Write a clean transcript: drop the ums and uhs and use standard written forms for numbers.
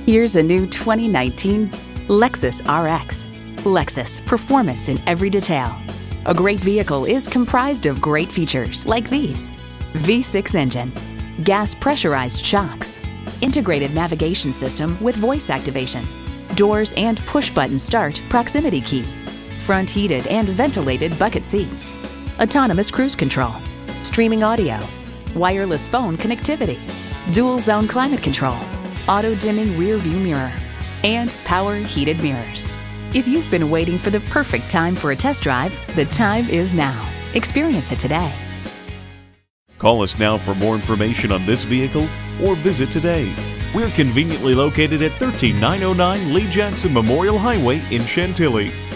Here's a new 2019 Lexus RX. Lexus, performance in every detail. A great vehicle is comprised of great features like these: V6 engine, gas pressurized shocks, integrated navigation system with voice activation, doors and push-button start proximity key, front heated and ventilated bucket seats, autonomous cruise control, streaming audio, wireless phone connectivity, dual zone climate control, auto dimming rear view mirror, and power heated mirrors. If you've been waiting for the perfect time for a test drive, the time is now. Experience it today. Call us now for more information on this vehicle or visit today. We're conveniently located at 13909 Lee Jackson Memorial Highway in Chantilly.